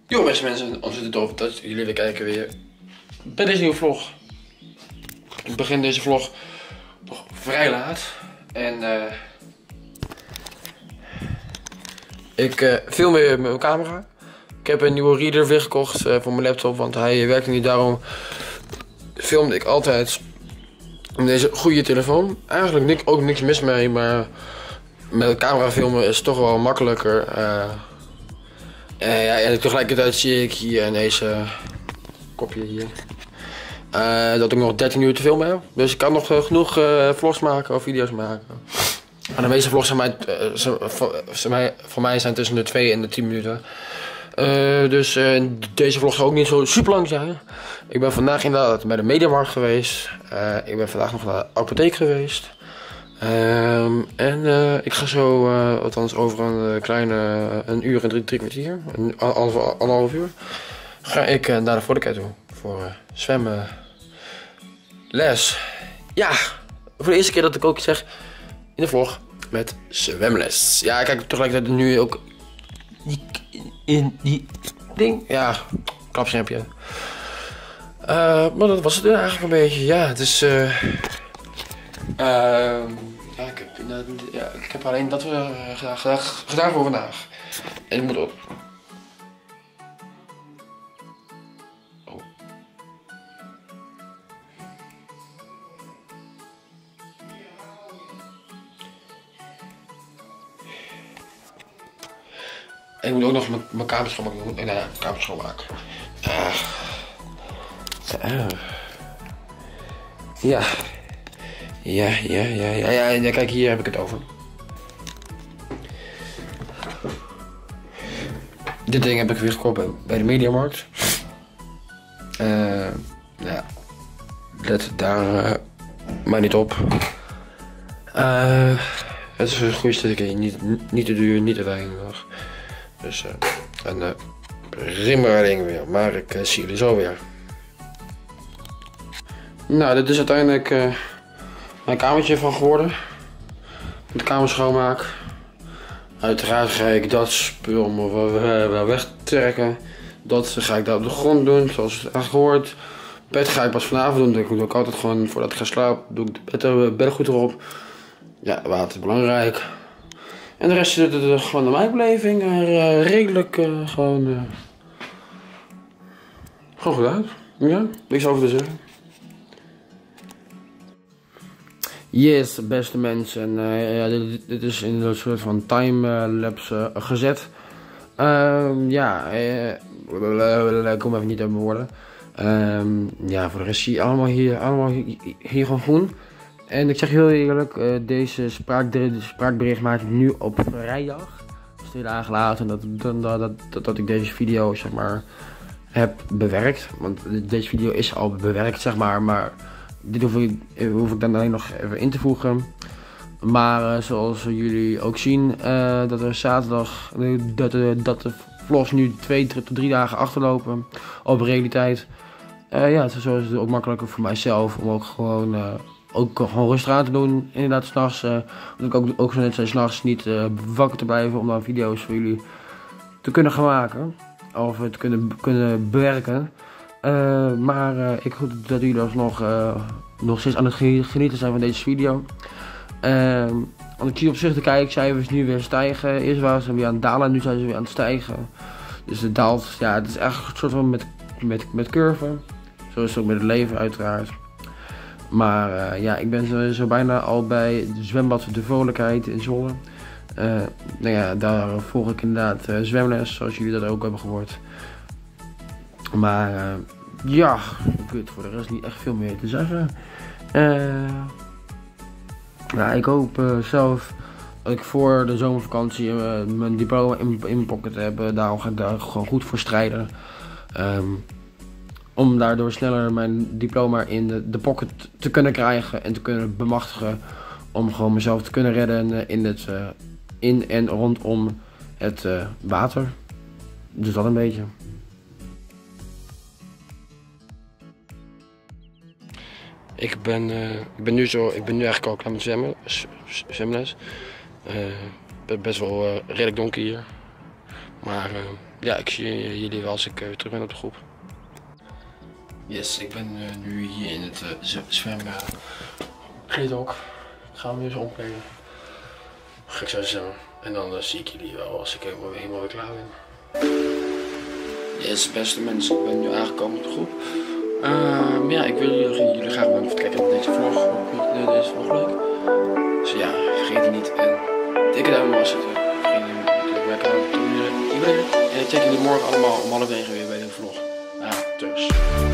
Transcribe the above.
Yo beste mensen, ons zit het over dat jullie weer kijken weer bij deze nieuwe vlog. Ik begin deze vlog nog vrij laat en ik film weer met mijn camera. Ik heb een nieuwe reader weer gekocht voor mijn laptop, want hij werkte niet. Daarom filmde ik altijd met deze goede telefoon. Eigenlijk ook niks mis mee, maar met camera filmen is toch wel makkelijker. Ja, en tegelijkertijd zie ik hier in deze kopje hier dat ik nog 13 uur te filmen heb. Dus ik kan nog genoeg vlogs maken of video's maken. En de meeste vlogs voor mij zijn tussen de 2 en de 10 minuten. Dus deze vlog zal ook niet zo super lang zijn. Ik ben vandaag inderdaad bij de Mediamarkt geweest. Ik ben vandaag nog naar de apotheek geweest. Ik ga zo, althans over een kleine een uur en drie kwartier, anderhalf uur, ga ik naar de Vodacare toe voor zwemmen les. Ja, voor de eerste keer dat ik ook zeg in de vlog met zwemles. Ja, kijk, tegelijkertijd nu ook in die ding. Ja, klapschermpje. Maar dat was het eigenlijk een beetje. Ja, het is ja, ik heb alleen dat gedaan voor vandaag. En ik moet op. Oh. En ik moet ook nog mijn kamer schoonmaken doen. Nee, kamer schoonmaken. Ja. Ja, kijk, hier heb ik het over. Dit ding heb ik weer gekocht bij de Mediamarkt. Ja, let daar maar niet op. Het is een goede stukje, niet te duur, niet te weinig. Dus, prima ding weer, maar ik zie jullie zo weer. Nou, dit is uiteindelijk mijn kamertje van geworden. De kamer schoonmaak. Uiteraard ga ik dat spul wel wegtrekken. Dat ga ik daar op de grond doen, zoals het eigenlijk hoort. Bed ga ik pas vanavond doen. Dat doe ik altijd gewoon voordat ik ga slapen. Doe ik de bed goed erop. Ja, water is belangrijk. En de rest zit er gewoon naar mijn beleving redelijk gewoon goed uit. Ja, niks over te zeggen. Yes, beste mensen. Ja, dit is in een soort van timelapse gezet. Ik kom even niet uit mijn woorden. Ja, voor de rest zie je allemaal hier gewoon groen. En ik zeg heel eerlijk, deze spraakbericht maak ik nu op vrijdag. Dus 2 dagen later dat ik deze video zeg maar heb bewerkt. Want deze video is al bewerkt zeg maar dit hoef ik dan alleen nog even in te voegen. Maar zoals jullie ook zien, dat er zaterdag dat de vlogs nu 2 tot 3 dagen achterlopen op realiteit. Ja, zo is het ook makkelijker voor mijzelf om ook gewoon rustig aan te doen. Inderdaad, s'nachts. Dat ik ook zo net zei, s'nachts niet wakker te blijven om dan video's voor jullie te kunnen gaan maken. Of te kunnen bewerken. Maar ik hoop dat jullie nog steeds aan het genieten zijn van deze video. Want ik zie op zich de kijkcijfers nu weer stijgen. Eerst waren ze weer aan het dalen en nu zijn ze weer aan het stijgen. Dus het daalt, ja, het is echt een soort van met curven. Zo is het ook met het leven uiteraard. Maar ja, ik ben zo bijna al bij het zwembad De Vrolijkheid in Zwolle. Nou ja, daar volg ik inderdaad zwemles, zoals jullie dat ook hebben gehoord. Maar ja, ik weet voor de rest niet echt veel meer te zeggen. Nou, ik hoop zelf dat ik voor de zomervakantie mijn diploma in mijn pocket heb. Daarom ga ik daar gewoon goed voor strijden. Om daardoor sneller mijn diploma in de pocket te kunnen krijgen en te kunnen bemachtigen. Om gewoon mezelf te kunnen redden in en rondom het water. Dus dat een beetje. Ik ben nu eigenlijk al klaar met zwemles. Het is best wel redelijk donker hier. Maar ja, ik zie jullie wel als ik weer terug ben op de groep. Yes, ik ben nu hier in het zwemkleedhok. Ik ga hem weer eens omkleden. Ga ik zo zwemmen. En dan zie ik jullie wel als ik helemaal weer klaar ben. Yes, beste mensen, ik ben nu aangekomen op de groep. Ja, ik wil jullie graag bedanken voor het kijken naar deze vlog. Hoop je deze vlog leuk. Dus ja, vergeet het niet. En dikke duim omhoog zetten. Vergeet niet natuurlijk mijn kanaal te abonneren. En ik check jullie morgen allemaal om 8:30 weer bij de vlog. Dus.